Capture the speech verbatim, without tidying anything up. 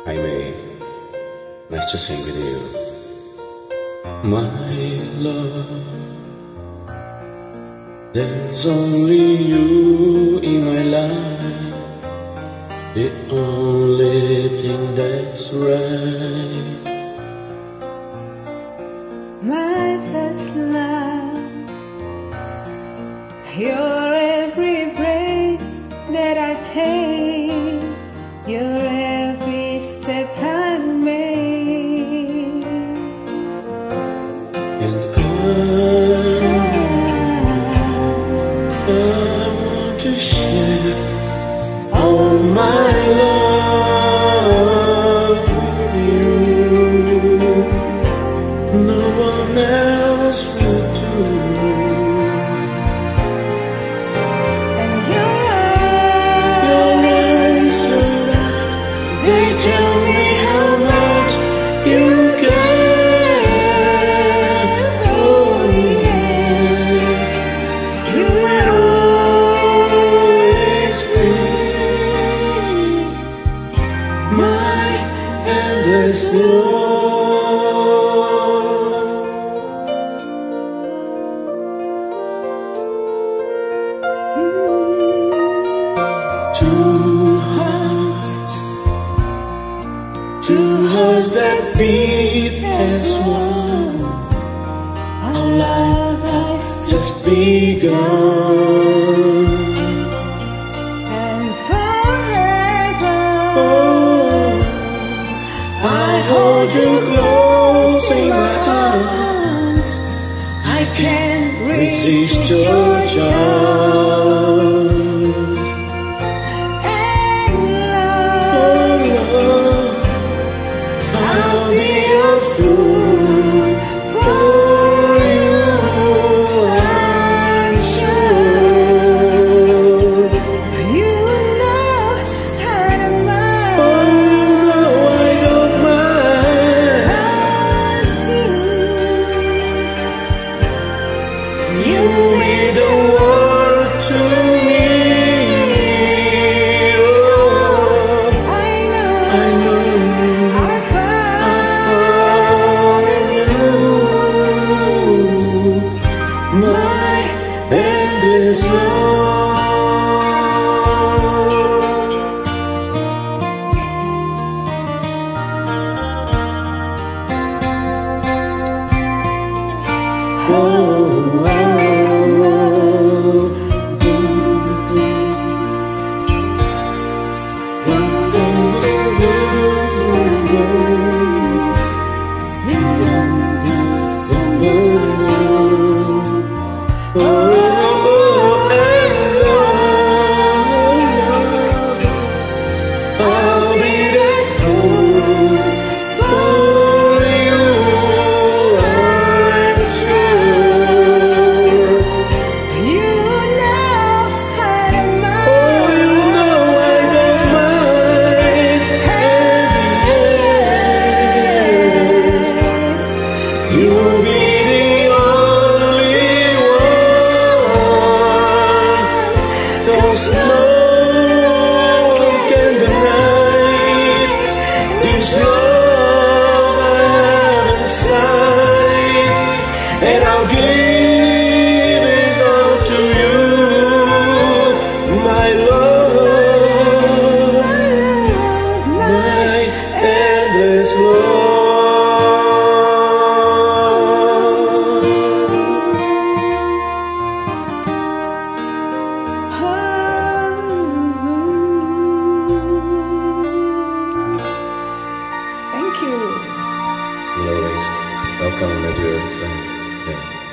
Hi May, nice to sing with you. My love, there's only you in my life, the only thing that's right. My first love, you're every breath that I take, you're every step I make. And I, I want to share all my love with you. No one else will do. And your eyes, your eyes, they tell me how much you care. Oh yes, you will always be my endless love. Two hearts, two hearts that beat as one. Our life has just begun. and forever, Oh, I hold you close in my arms. I can't resist your charms. and love, Oh love, I'll be a fool for you, I'm sure. you know I don't mind. Oh, no, I don't mind. 'Cause you, You mean the world to me. Oh, I know, I know I found, I found you, my endless love. Oh, oh, I'll be that fool for you, I'm sure. you know I don't mind. Oh, you know I don't mind. And yes, you'll be the only one. There's no one can deny this love I have inside, and I'll give it all to you, my love, my endless love. Thank you. You'll always welcome, my dear friend. Yeah.